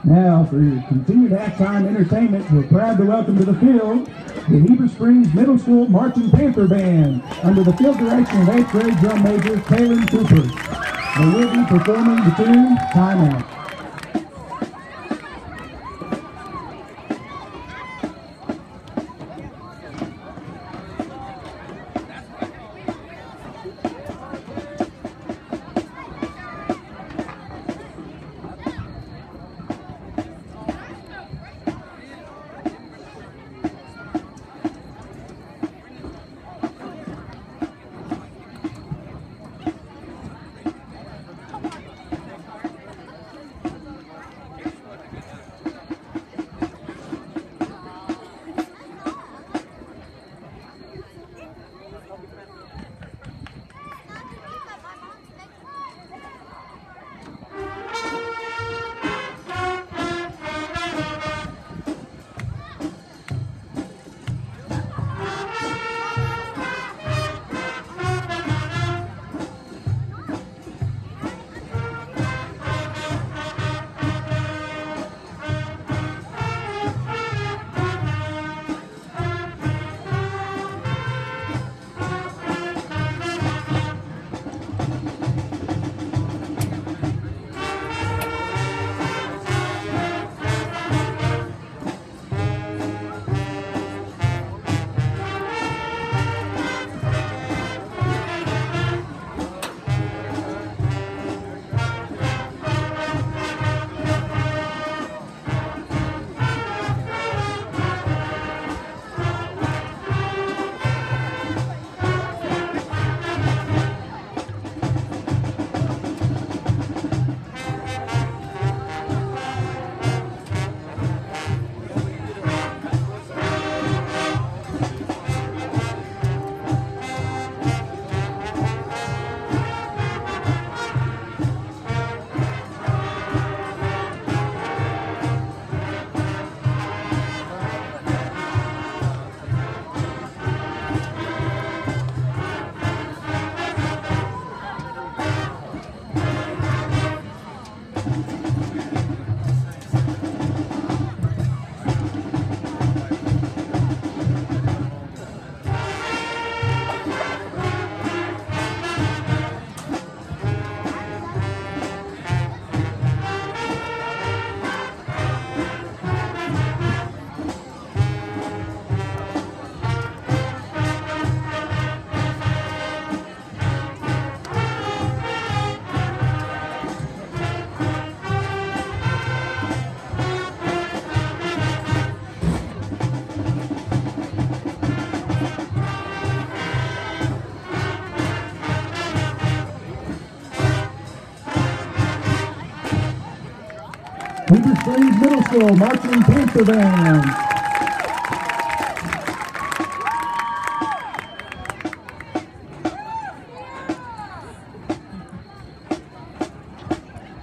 Now, for your continued halftime entertainment, we're proud to welcome to the field the Heber Springs Middle School Marching Panther Band under the field direction of 8th grade drum major Kaylin Cooper. They will be performing the tune Time Out. Heber Springs Middle School Marching Panther Band.